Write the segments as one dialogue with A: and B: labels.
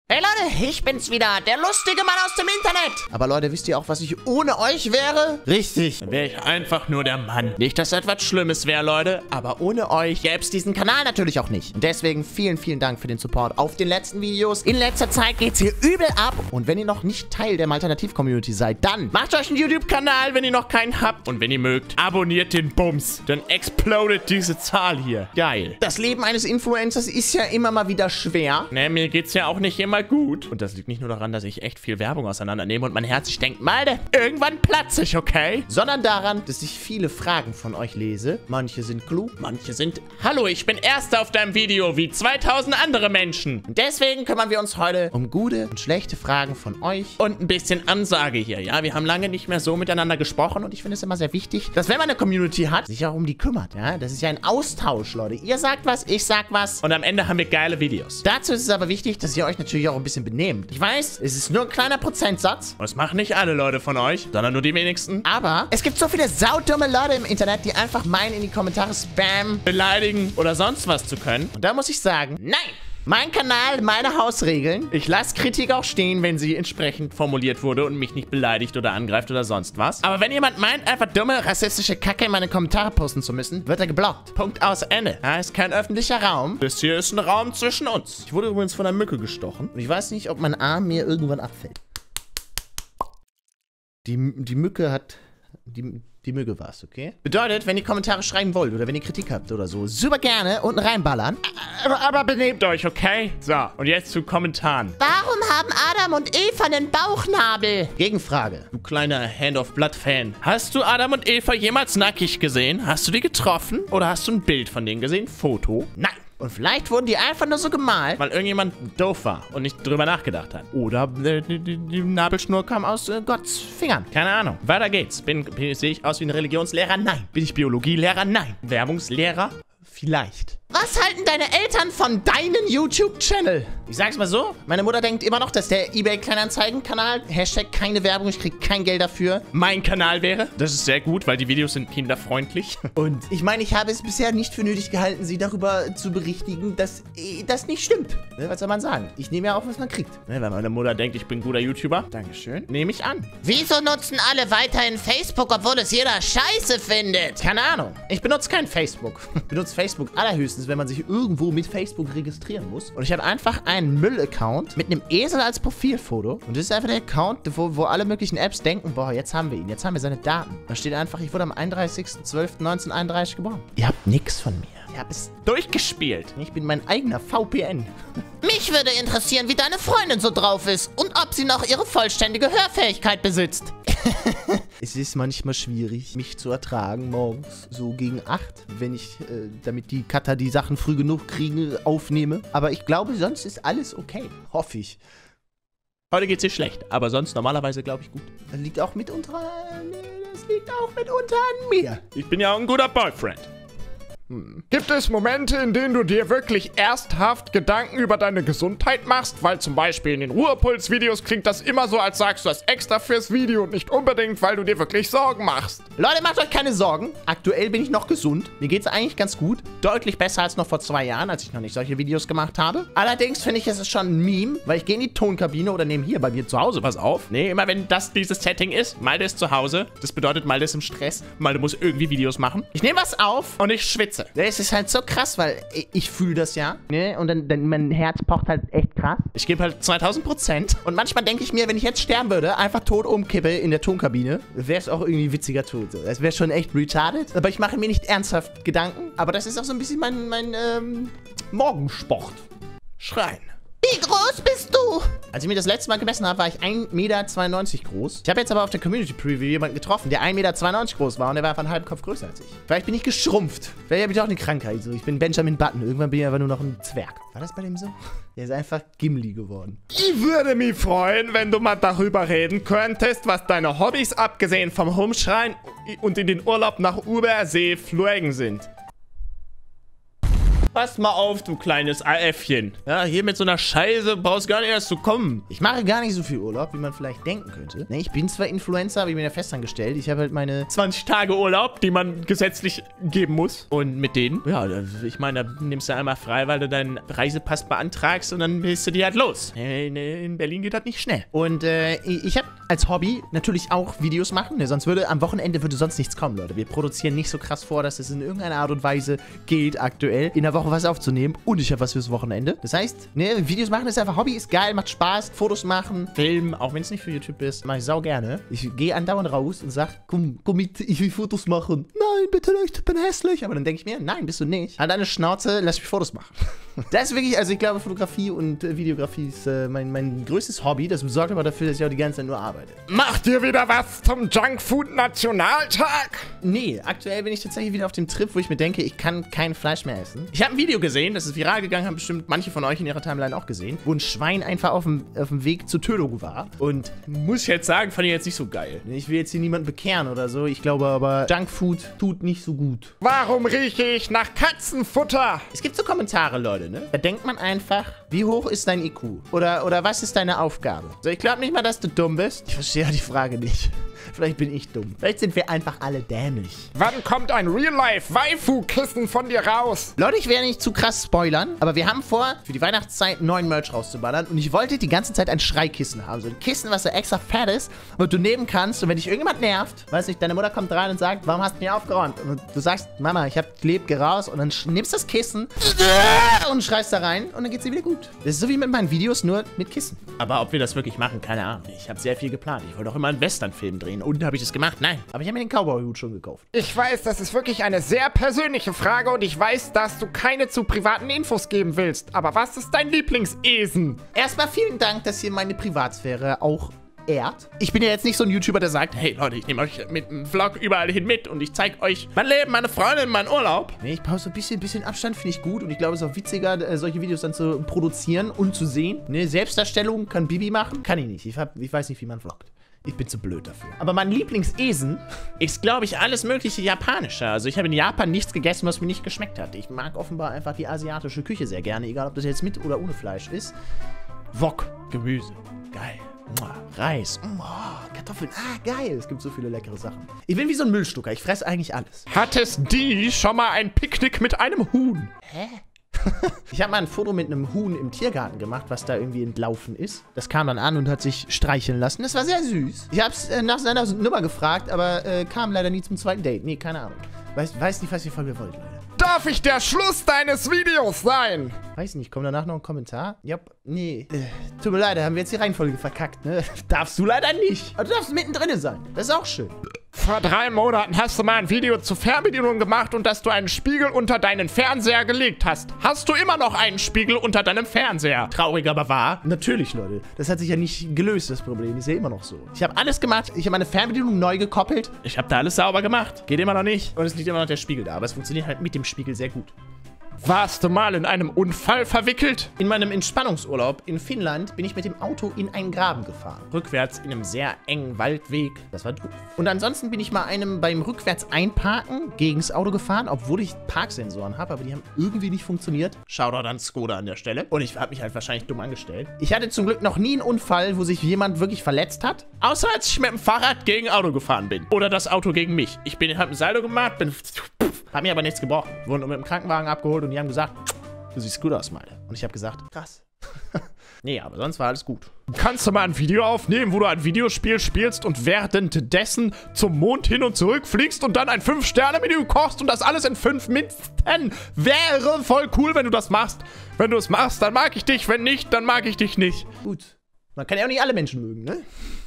A: Hey Leute, ich bin's wieder, der lustige Mann aus dem Internet. Aber Leute, wisst ihr auch, was ich ohne euch wäre? Richtig, dann wäre ich einfach nur der Mann. Nicht, dass etwas Schlimmes wäre, Leute, aber ohne euch gäbe es diesen Kanal natürlich auch nicht. Und deswegen vielen, vielen Dank für den Support auf den letzten Videos. In letzter Zeit geht's hier übel ab. Und wenn ihr noch nicht Teil der Alternativ-Community seid, dann macht euch einen YouTube-Kanal, wenn ihr noch keinen habt. Und wenn ihr mögt, abonniert den Bums. Dann explodet diese Zahl hier. Geil. Das Leben eines Influencers ist ja immer mal wieder schwer. Ne, mir geht's ja auch nicht immer gut. Und das liegt nicht nur daran, dass ich echt viel Werbung auseinandernehme und mein Herz sich denkt, Malde, irgendwann platze ich, okay? Sondern daran, dass ich viele Fragen von euch lese. Manche sind klug, manche sind, hallo, ich bin Erster auf deinem Video, wie 2000 andere Menschen. Und deswegen kümmern wir uns heute um gute und schlechte Fragen von euch und ein bisschen Ansage hier, ja? Wir haben lange nicht mehr so miteinander gesprochen und ich finde es immer sehr wichtig, dass wenn man eine Community hat, sich auch um die kümmert, ja? Das ist ja ein Austausch, Leute. Ihr sagt was, ich sag was und am Ende haben wir geile Videos. Dazu ist es aber wichtig, dass ihr euch natürlich auch ein bisschen benehmt. Ich weiß, es ist nur ein kleiner Prozentsatz. Und das machen nicht alle Leute von euch, sondern nur die wenigsten. Aber es gibt so viele saudumme Leute im Internet, die einfach meinen, in die Kommentare spammen, beleidigen oder sonst was zu können. Und da muss ich sagen, nein! Mein Kanal, meine Hausregeln. Ich lasse Kritik auch stehen, wenn sie entsprechend formuliert wurde und mich nicht beleidigt oder angreift oder sonst was. Aber wenn jemand meint, einfach dumme, rassistische Kacke in meine Kommentare posten zu müssen, wird er geblockt. Punkt aus Ende. Ja, ist kein öffentlicher Raum. Das hier ist ein Raum zwischen uns. Ich wurde übrigens von einer Mücke gestochen. Und ich weiß nicht, ob mein Arm mir irgendwann abfällt. Die Mücke hat... Die Mücke war's, okay? Bedeutet, wenn ihr Kommentare schreiben wollt oder wenn ihr Kritik habt oder so, super gerne unten reinballern. Aber benehmt euch, okay? So, und jetzt zu Kommentaren. Warum haben Adam und Eva einen Bauchnabel? Gegenfrage. Du kleiner Hand-of-Blood-Fan. Hast du Adam und Eva jemals nackig gesehen? Hast du die getroffen? Oder hast du ein Bild von denen gesehen? Foto? Nein. Und vielleicht wurden die einfach nur so gemalt, weil irgendjemand doof war und nicht drüber nachgedacht hat. Oder die Nabelschnur kam aus Gottes Fingern. Keine Ahnung. Weiter geht's. Sehe ich aus wie ein Religionslehrer? Nein. Bin ich Biologielehrer? Nein. Werbungslehrer? Vielleicht. Was halten deine Eltern von deinem YouTube-Channel? Ich sag's mal so, meine Mutter denkt immer noch, dass der eBay-Kleinanzeigen-Kanal, Hashtag keine Werbung, ich krieg kein Geld dafür, mein Kanal wäre. Das ist sehr gut, weil die Videos sind kinderfreundlich. Und ich meine, ich habe es bisher nicht für nötig gehalten, sie darüber zu berichtigen, dass das nicht stimmt. Ne, was soll man sagen? Ich nehme ja auch, was man kriegt. Ne, weil meine Mutter denkt, ich bin ein guter YouTuber. Dankeschön. Nehme ich an. Wieso nutzen alle weiterhin Facebook, obwohl es jeder scheiße findet? Keine Ahnung. Ich benutze kein Facebook. Ich benutze Facebook allerhöchstens, wenn man sich irgendwo mit Facebook registrieren muss. Und ich habe einfach einen Müll-Account mit einem Esel als Profilfoto. Und das ist einfach der Account, wo alle möglichen Apps denken, boah, jetzt haben wir ihn, jetzt haben wir seine Daten. Da steht einfach, ich wurde am 31.12.1931 geboren. Ihr habt nichts von mir. Ich habe es durchgespielt. Ich bin mein eigener VPN. Mich würde interessieren, wie deine Freundin so drauf ist und ob sie noch ihre vollständige Hörfähigkeit besitzt. Es ist manchmal schwierig, mich zu ertragen morgens, so gegen 8, wenn ich, damit die Cutter die Sachen früh genug kriegen, aufnehme. Aber ich glaube, sonst ist alles okay. Hoffe ich. Heute geht's ihr schlecht, aber sonst normalerweise glaube ich gut. Das liegt auch mitunter an mir. Ich bin ja auch ein guter Boyfriend.
B: Gibt es Momente, in denen du dir wirklich ernsthaft Gedanken über deine Gesundheit machst? Weil zum Beispiel in den Ruhepuls-Videos klingt das immer so, als sagst du das extra fürs Video und nicht unbedingt, weil du dir wirklich Sorgen machst.
A: Leute, macht euch keine Sorgen. Aktuell bin ich noch gesund. Mir geht's eigentlich ganz gut. Deutlich besser als noch vor 2 Jahren, als ich noch nicht solche Videos gemacht habe. Allerdings finde ich, es ist schon ein Meme, weil ich gehe in die Tonkabine oder nehme hier bei mir zu Hause was auf. Nee, immer wenn das dieses Setting ist, Malte ist zu Hause. Das bedeutet, Malte ist im Stress. Malte muss irgendwie Videos machen. Ich nehme was auf und ich schwitze. Es ist halt so krass, weil ich fühle das ja. Ne? Und dann mein Herz pocht halt echt krass. Ich gebe halt 2000%. Und manchmal denke ich mir, wenn ich jetzt sterben würde, einfach tot umkippe in der Tonkabine, wäre es auch irgendwie witziger Tod. Das wäre schon echt retarded. Aber ich mache mir nicht ernsthaft Gedanken. Aber das ist auch so ein bisschen mein Morgensport. Schreien. Wie groß bist du? Als ich mir das letzte Mal gemessen habe, war ich 1,92 Meter groß. Ich habe jetzt aber auf der Community Preview jemanden getroffen, der 1,92 Meter groß war und der war einfach einen halben Kopf größer als ich. Vielleicht bin ich geschrumpft. Vielleicht habe ich auch eine Krankheit. So. Ich bin Benjamin Button. Irgendwann bin ich aber nur noch ein Zwerg. War das bei dem so? Der ist einfach Gimli geworden.
B: Ich würde mich freuen, wenn du mal darüber reden könntest, was deine Hobbys abgesehen vom Rumschreien und in den Urlaub nach Übersee fliegen sind.
A: Pass mal auf, du kleines AFchen. Ja, hier mit so einer Scheiße brauchst gar nicht erst zu kommen. Ich mache gar nicht so viel Urlaub, wie man vielleicht denken könnte. Ne, ich bin zwar Influencer, aber ich bin ja festangestellt. Ich habe halt meine 20 Tage Urlaub, die man gesetzlich geben muss. Und mit denen, ja, ich meine, da nimmst du einmal frei, weil du deinen Reisepass beantragst und dann bist du dir halt los. In Berlin geht das nicht schnell. Und ich habe als Hobby natürlich auch Videos machen, ne? Sonst würde am Wochenende sonst nichts kommen, Leute. Wir produzieren nicht so krass vor, dass es in irgendeiner Art und Weise geht, aktuell in der Woche was aufzunehmen. Und ich habe was fürs Wochenende. Das heißt, ne, Videos machen ist einfach Hobby, ist geil, macht Spaß. Fotos machen, filmen, auch wenn es nicht für YouTube ist, mache ich sau gerne. Ich gehe andauernd raus und sag, komm mit, ich will Fotos machen. Nein, bitte nicht, ich bin hässlich. Aber dann denke ich mir, nein, bist du nicht. Halt deine Schnauze, lass mich Fotos machen. Das ist wirklich, also ich glaube, Fotografie und Videografie ist mein größtes Hobby. Das sorgt aber dafür, dass ich auch die ganze Zeit nur arbeite.
B: Macht ihr wieder was zum Junkfood-Nationaltag?
A: Nee, aktuell bin ich tatsächlich wieder auf dem Trip, wo ich mir denke, ich kann kein Fleisch mehr essen. Ich habe ein Video gesehen, das ist viral gegangen, haben bestimmt manche von euch in ihrer Timeline auch gesehen, wo ein Schwein einfach auf dem Weg zur Tötung war. Und muss ich jetzt sagen, fand ich jetzt nicht so geil. Ich will jetzt hier niemanden bekehren oder so. Ich glaube aber, Junkfood tut nicht so gut.
B: Warum rieche ich nach Katzenfutter?
A: Es gibt so Kommentare, Leute, ne? Da denkt man einfach, wie hoch ist dein IQ? Oder was ist deine Aufgabe? So, ich glaube nicht mal, dass du dumm bist. Ich verstehe ja die Frage nicht. Vielleicht bin ich dumm. Vielleicht sind wir einfach alle dämlich.
B: Wann kommt ein Real-Life-Waifu-Kissen von dir raus?
A: Leute, ich werde nicht zu krass spoilern, aber wir haben vor, für die Weihnachtszeit neuen Merch rauszuballern und ich wollte die ganze Zeit ein Schreikissen haben. So ein Kissen, was so extra fett ist, wo du nehmen kannst und wenn dich irgendjemand nervt, weiß nicht, deine Mutter kommt rein und sagt, warum hast du mir aufgeräumt? Und du sagst, Mama, ich hab gelebt, geh raus und dann nimmst das Kissen und schreist da rein und dann geht's dir wieder gut. Das ist so wie mit meinen Videos, nur mit Kissen. Aber ob wir das wirklich machen, keine Ahnung. Ich habe sehr viel geplant. Ich wollte auch immer einen Western-Film drehen. Und habe ich das gemacht? Nein. Aber ich habe mir den Cowboy-Hut schon gekauft.
B: Ich weiß, das ist wirklich eine sehr persönliche Frage und ich weiß, dass du keine zu privaten Infos geben willst. Aber was ist dein Lieblingsesen?
A: Erstmal vielen Dank, dass ihr meine Privatsphäre auch ehrt. Ich bin ja jetzt nicht so ein YouTuber, der sagt, hey Leute, ich nehme euch mit einem Vlog überall hin mit und ich zeige euch mein Leben, meine Freundin, meinen Urlaub. Nee, ich brauche so ein bisschen Abstand, finde ich gut und ich glaube, es ist auch witziger, solche Videos dann zu produzieren und zu sehen. Ne, Selbstdarstellung kann Bibi machen, kann ich nicht. Ich weiß nicht, wie man vloggt. Ich bin zu blöd dafür. Aber mein Lieblingsesen ist, glaube ich, alles mögliche Japanische. Also ich habe in Japan nichts gegessen, was mir nicht geschmeckt hat. Ich mag offenbar einfach die asiatische Küche sehr gerne, egal ob das jetzt mit oder ohne Fleisch ist. Wok, Gemüse, geil. Reis, Kartoffeln, geil. Es gibt so viele leckere Sachen. Ich bin wie so ein Müllstucker, ich fresse eigentlich alles.
B: Hattest die schon mal ein Picknick mit einem Huhn?
A: Hä? Ich habe mal ein Foto mit einem Huhn im Tiergarten gemacht, was da irgendwie entlaufen ist. Das kam dann an und hat sich streicheln lassen. Das war sehr süß. Ich habe es nach seiner Nummer gefragt, aber kam leider nie zum zweiten Date. Nee, keine Ahnung. Weiß nicht, was ihr von mir wollt, Leute.
B: Darf ich der Schluss deines Videos sein?
A: Weiß nicht, kommt danach noch ein Kommentar? Ja, nee. Tut mir leid, da haben wir jetzt die Reihenfolge verkackt, ne? Darfst du leider nicht. Aber du darfst mittendrin sein. Das ist auch schön.
B: Vor 3 Monaten hast du mal ein Video zur Fernbedienung gemacht und dass du einen Spiegel unter deinen Fernseher gelegt hast. Hast du immer noch einen Spiegel unter deinem Fernseher?
A: Traurig, aber wahr. Natürlich, Leute. Das hat sich ja nicht gelöst, das Problem. Ist ja immer noch so. Ich habe alles gemacht. Ich habe meine Fernbedienung neu gekoppelt. Ich habe da alles sauber gemacht. Geht immer noch nicht. Und es liegt immer noch der Spiegel da. Aber es funktioniert halt mit dem Spiegel sehr gut.
B: Warst du mal in einem Unfall verwickelt?
A: In meinem Entspannungsurlaub in Finnland bin ich mit dem Auto in einen Graben gefahren. Rückwärts in einem sehr engen Waldweg. Das war doof. Und ansonsten bin ich mal beim rückwärts einparken gegen das Auto gefahren, obwohl ich Parksensoren habe, aber die haben irgendwie nicht funktioniert. Shoutout an Skoda an der Stelle. Und ich habe mich halt wahrscheinlich dumm angestellt. Ich hatte zum Glück noch nie einen Unfall, wo sich jemand wirklich verletzt hat. Außer als ich mit dem Fahrrad gegen ein Auto gefahren bin. Oder das Auto gegen mich. Ich habe ein Salto gemacht, hab mir aber nichts gebrochen. Wurden mit dem Krankenwagen abgeholt und die haben gesagt, du siehst gut aus, Malte. Und ich habe gesagt, krass. Nee, aber sonst war alles gut.
B: Kannst du mal ein Video aufnehmen, wo du ein Videospiel spielst und währenddessen zum Mond hin und zurück fliegst und dann ein 5-Sterne-Menü kochst und das alles in 5 Minuten? Wäre voll cool, wenn du das machst. Wenn du es machst, dann mag ich dich. Wenn nicht, dann mag ich dich nicht.
A: Gut. Man kann ja auch nicht alle Menschen mögen, ne?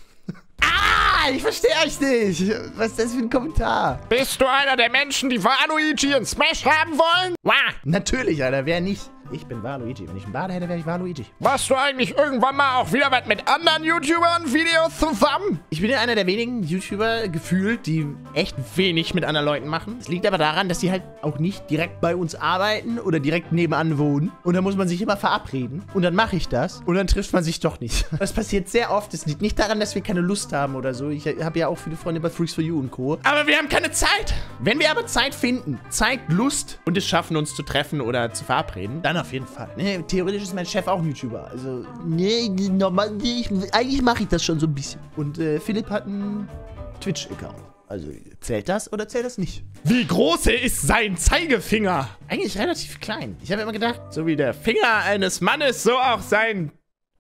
A: Ich verstehe euch nicht. Was ist das für ein Kommentar?
B: Bist du einer der Menschen, die Waluigi in Smash haben wollen?
A: Natürlich, Alter. Wer nicht? Ich bin Waluigi. Wenn ich einen Bart hätte, wäre ich Waluigi.
B: Machst du eigentlich irgendwann mal auch wieder was mit anderen YouTubern Videos zusammen?
A: Ich bin ja einer der wenigen YouTuber gefühlt, die echt wenig mit anderen Leuten machen. Es liegt aber daran, dass die halt auch nicht direkt bei uns arbeiten oder direkt nebenan wohnen. Und da muss man sich immer verabreden. Und dann mache ich das. Und dann trifft man sich doch nicht. Das passiert sehr oft. Es liegt nicht daran, dass wir keine Lust haben oder so. Ich habe ja auch viele Freunde bei Freaks4U und Co.
B: Aber wir haben keine Zeit.
A: Wenn wir aber Zeit finden, Zeit, Lust und es schaffen, uns zu treffen oder zu verabreden, dann auf jeden Fall. Nee, theoretisch ist mein Chef auch ein YouTuber. Also, nee, normal, eigentlich mache ich das schon so ein bisschen. Und Philipp hat einen Twitch-Account. Also, zählt das oder zählt das nicht?
B: Wie groß ist sein Zeigefinger?
A: Eigentlich relativ klein. Ich habe immer gedacht,
B: So wie der Finger eines Mannes, so auch sein...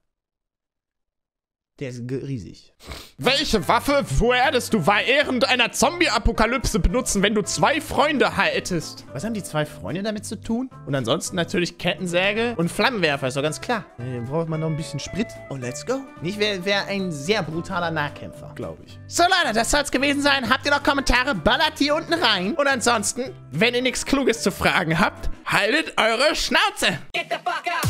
A: der ist riesig.
B: Welche Waffe würdest du während einer Zombie-Apokalypse benutzen, wenn du 2 Freunde hättest?
A: Was haben die 2 Freunde damit zu tun? Und ansonsten natürlich Kettensäge und Flammenwerfer, ist doch ganz klar. Dann braucht man noch ein bisschen Sprit. Und let's go. Ich wäre ein sehr brutaler Nahkämpfer, glaube ich. So, Leute, das soll es gewesen sein. Habt ihr noch Kommentare? Ballert die unten rein. Und ansonsten, wenn ihr nichts Kluges zu fragen habt, haltet eure Schnauze.
C: Get the fuck out!